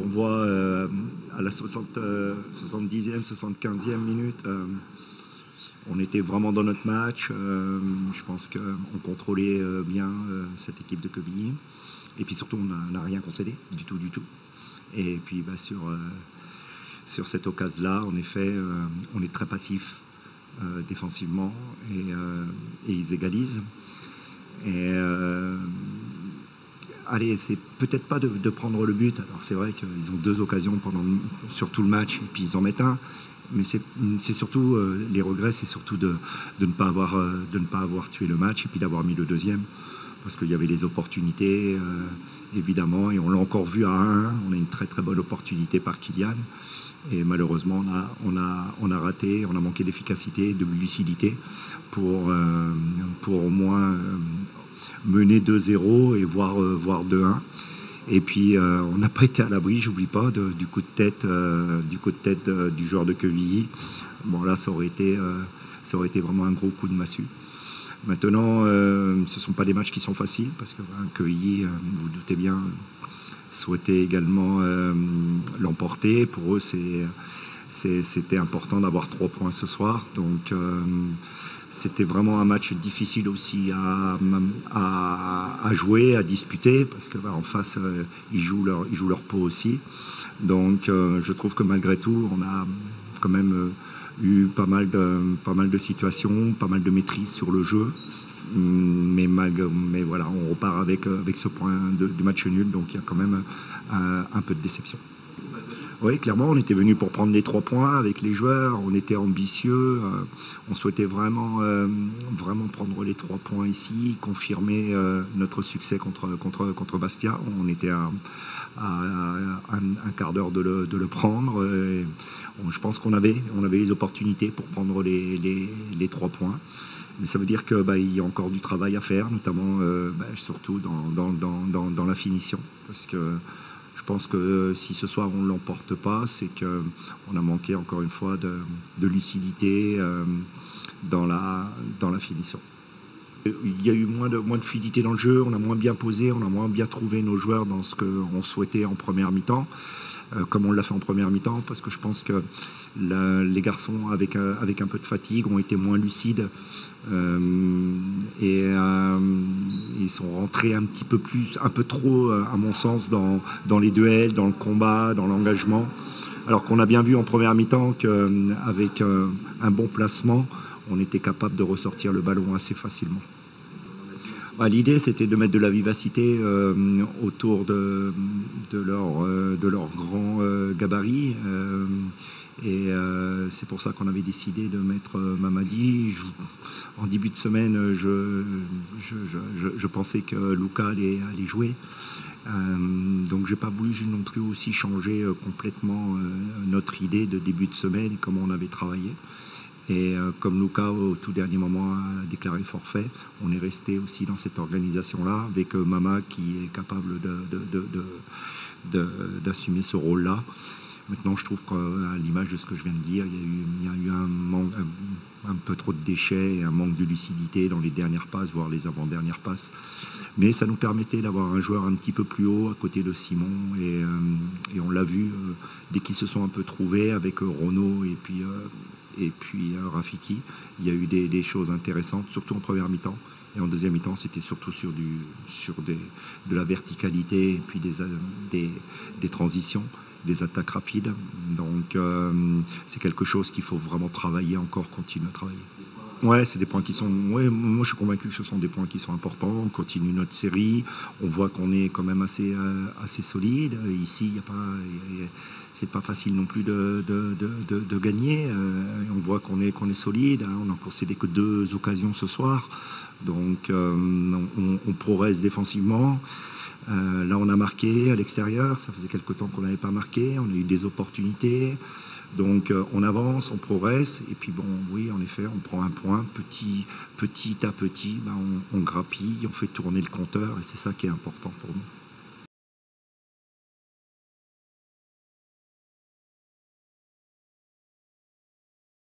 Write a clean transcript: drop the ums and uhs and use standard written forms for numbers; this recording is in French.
on voit à la 70e, 75e minute, on était vraiment dans notre match. Je pense qu'on contrôlait bien cette équipe de Quevilly. Et puis surtout, on n'a rien concédé, du tout. Et puis sur cette occasion-là, en effet, on est très passif défensivement et ils égalisent. Et allez, c'est peut-être pas de prendre le but. Alors c'est vrai qu'ils ont 2 occasions sur tout le match et puis ils en mettent un. Mais c'est surtout les regrets, c'est surtout de ne pas avoir tué le match et puis d'avoir mis le deuxième. Parce qu'il y avait les opportunités, évidemment, et on l'a encore vu à 1-1. On a une très très bonne opportunité par Kylian. Et malheureusement, on a raté, on a manqué d'efficacité, de lucidité pour au moins mener 2-0 et voire 2-1. Et puis on n'a pas été à l'abri, j'oublie pas, du coup de tête du joueur de Quevilly. Bon là, ça aurait été vraiment un gros coup de massue. Maintenant, ce ne sont pas des matchs qui sont faciles parce que Quevilly, vous vous doutez bien, souhaitait également l'emporter. Pour eux, c'était important d'avoir 3 points ce soir. Donc c'était vraiment un match difficile aussi à jouer, à disputer, parce que en face, ils jouent leur peau aussi. Donc je trouve que malgré tout, on a quand même eu pas mal de situations, pas mal de maîtrise sur le jeu. Mais voilà, on repart avec ce point du match nul, donc il y a quand même un peu de déception. Oui, clairement, on était venu pour prendre les 3 points avec les joueurs, on était ambitieux, on souhaitait vraiment prendre les 3 points ici, confirmer notre succès contre Bastia. On était à un quart d'heure de le prendre. Et je pense qu'on avait les opportunités pour prendre les 3 points. Mais ça veut dire qu'il y a encore du travail à faire, notamment surtout dans la finition. Parce que je pense que si ce soir on ne l'emporte pas, c'est qu'on a manqué encore une fois de lucidité dans la finition. Il y a eu moins de fluidité dans le jeu, on a moins bien posé, on a moins bien trouvé nos joueurs dans ce qu'on souhaitait en première mi-temps, comme on l'a fait en première mi-temps, parce que je pense que les garçons, avec un peu de fatigue, ont été moins lucides. Et ils sont rentrés un peu trop, à mon sens, dans les duels, dans le combat, dans l'engagement. Alors qu'on a bien vu en première mi-temps qu'avec un bon placement, on était capable de ressortir le ballon assez facilement. L'idée, c'était de mettre de la vivacité autour de leur grand gabarit. Et c'est pour ça qu'on avait décidé de mettre Mamadi. En début de semaine, je pensais que Luca allait jouer. Donc j'ai pas voulu non plus aussi changer complètement notre idée de début de semaine, comment on avait travaillé. Et comme Luca, au tout dernier moment, a déclaré forfait, on est resté aussi dans cette organisation-là, avec Mama qui est capable d'assumer ce rôle-là. Maintenant, je trouve qu'à l'image de ce que je viens de dire, il y a eu un peu trop de déchets et un manque de lucidité dans les dernières passes, voire les avant-dernières passes. Mais ça nous permettait d'avoir un joueur un petit peu plus haut à côté de Simon. Et on l'a vu, dès qu'ils se sont un peu trouvés avec Renaud et puis Rafiki, il y a eu des choses intéressantes, surtout en première mi-temps. Et en deuxième mi-temps, c'était surtout sur de la verticalité et puis des transitions, des attaques rapides. Donc c'est quelque chose qu'il faut vraiment travailler encore, continuer à travailler. Ouais, c'est des points qui sont... Ouais, moi, je suis convaincu que ce sont des points qui sont importants. On continue notre série. On voit qu'on est quand même assez solide. Ici, c'est pas facile non plus de gagner. On voit qu'on est solide. On n'a concédé que 2 occasions ce soir. Donc, on progresse défensivement. Là, on a marqué à l'extérieur. Ça faisait quelque temps qu'on n'avait pas marqué. On a eu des opportunités. Donc on avance, on progresse, et puis bon, oui, en effet, on prend un point, petit à petit, on grappille, on fait tourner le compteur, et c'est ça qui est important pour nous.